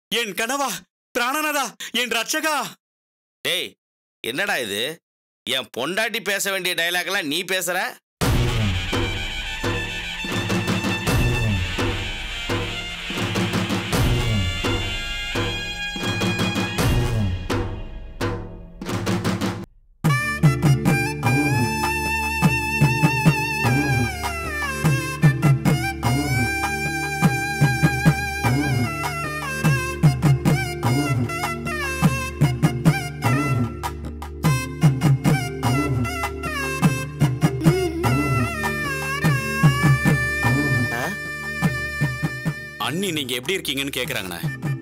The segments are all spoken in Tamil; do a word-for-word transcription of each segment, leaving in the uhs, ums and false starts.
என் கனவா, பிராணனதா, என் ரட்சகா. டேய், என்னடா இது? என் பொண்டாட்டி பேச வேண்டிய டயலாக்லாம் நீ பேசுற? அண்ணி நீங்க எப்படி இருக்கீங்கன்னு கேக்குறாங்கண்ணே.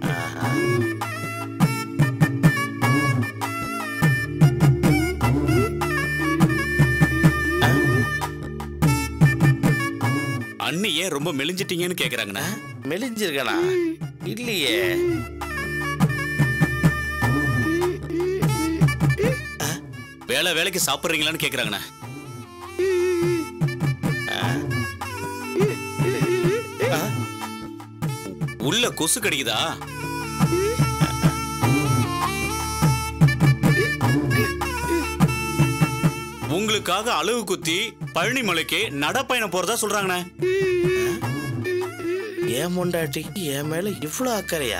அண்ணி ஏன் ரொம்ப மெலிஞ்சிட்டீங்கன்னு கேக்குறாங்கண்ணே. மெலிஞ்சிருக்கனா? இல்லையே. வேலை வேலைக்கு சாப்பிடுறீங்களான்னு கேக்குறாங்கண்ணே. உள்ள கொசு கடிக்குதா? உங்களுக்காக அளவு குத்தி பழனி மலைக்கு நடப்பயணம் போறதா சொல்றாங்கண்ணே. ஏன் பொண்டாட்டிக்கு என் மேல இவ்வளவு அக்கறையா?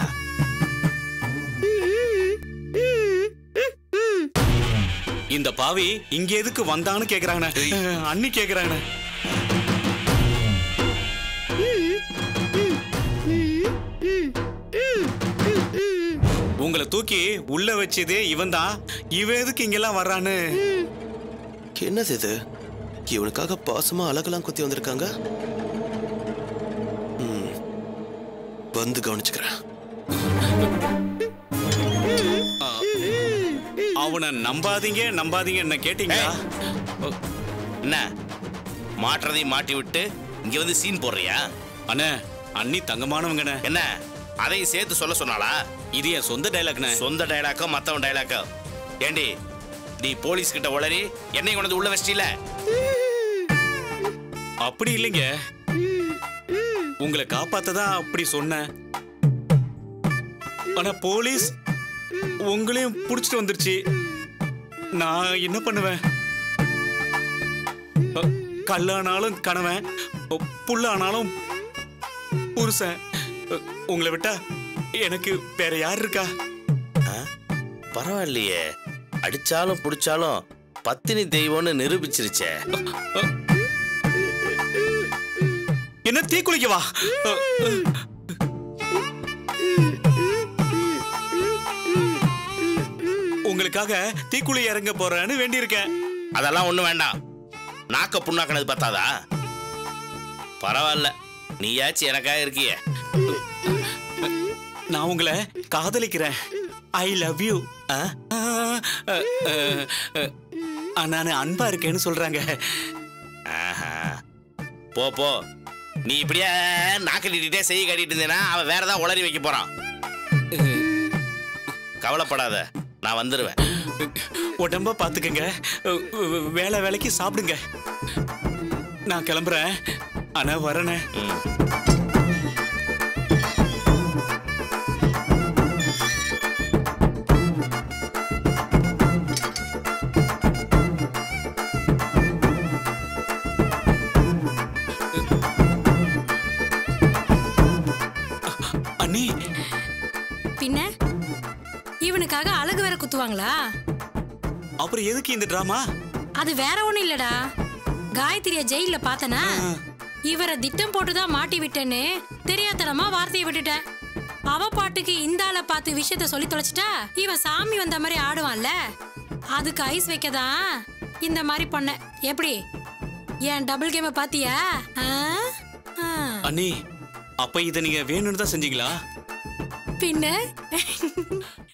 இந்த பாவி இங்க எதுக்கு வந்தான்னு கேக்குறாங்கண்ணே. அண்ணி கேக்குறாங்கண்ணே. உங்களை தூக்கி உள்ள வச்சதே இவன் தான். இவன் எதுக்கு இங்கெல்லாம் வர்றான்னு. என்னது இது? இவனுக்காக பாசமா அழகெல்லாம் குத்தி வந்திருக்காங்க. வந்து கவனிச்சுக்கிறேன். அவனை நம்பாதீங்க நம்பாதீங்க என்ன கேட்டீங்களா? என்ன மாற்றதையும் மாட்டி விட்டு இங்க வந்து சீன் போடுறியா? அண்ணே, அண்ணி தங்கமானவங்கண்ணே. என்ன அதையும் சேர்த்து சொல்ல சொன்னாளா? இது என் சொந்த டைலாக்ண்ணே. சொந்த டைலாக்கோ மத்தவன் டைலாக்கோ? ஏண்டி நீ போலீஸ் கிட்ட உளறி என்னை கொண்டு உள்ள வச்சிட்டீல? அப்படி இல்லைங்க, உங்களை காப்பாத்ததான் அப்படி சொன்னேன். ஆனா போலீஸ் உங்களையும் புடிச்சிட்டு வந்துருச்சு. நான் என்ன பண்ணுவேன்? கல்லானாலும் கணவன், புல்லானாலும் புருஷன். உங்களை விட்டா எனக்கு வேற யார் இருக்கா? பரவாயில்லையே, அடிச்சாலும் புடிச்சாலும் பத்தினி தெய்வம்னு நிரூபிச்சிருச்சே. என்ன தீ குளிக்கவா? உங்களுக்காக தீக்குழி இறங்க போறேன்னு வேண்டி இருக்கேன். அதெல்லாம் ஒண்ணு வேண்டாம். நாக்க புண்ணாக்கினது பத்தாதா? பரவாயில்ல, நீயாச்சும் எனக்காக இருக்கிய. நான் உங்களை காதலிக்கிறேன். I love you. நான் அன்பா இருக்கேன்னு சொல்றாங்க. போ போ, நீ இப்படியே நாக்கு நீட்டிட்டே செய்ய காட்டிட்டு இருந்தேன்னா அவன் வேற ஏதாவது உளறி வைக்க போறான். கவலைப்படாத, நான் வந்துருவேன். உடம்ப பாத்துக்கங்க, வேலை வேலைக்கு சாப்பிடுங்க. நான் கிளம்புறேன். ஆனா வரேனே. அண்ணி, பின்ன இவனுக்காக அழகு வேற குத்துவாங்களா? அப்புறம் எதுக்கு இந்த டிராமா? அது வேற ஒண்ணும் இல்லடா. காயத்ரிய ஜெயில பார்த்தனா, இவரை திட்டம் போட்டுதான் மாட்டி விட்டேன்னு தெரியாதனமா வார்த்தையை விட்டுட்டேன். அவ பாட்டுக்கு இந்த ஆளை பார்த்து விஷயத்த சொல்லி தொலைச்சிட்டா இவன் சாமி வந்த மாதிரி ஆடுவான்ல, அதுக்கு ஐஸ் வைக்கதான் இந்த மாதிரி பண்ண. எப்படி என் டபுள் கேம பாத்தியா? அண்ணி, அப்ப இத நீங்க வேணும்னு தான் செஞ்சீங்களா? பின்ன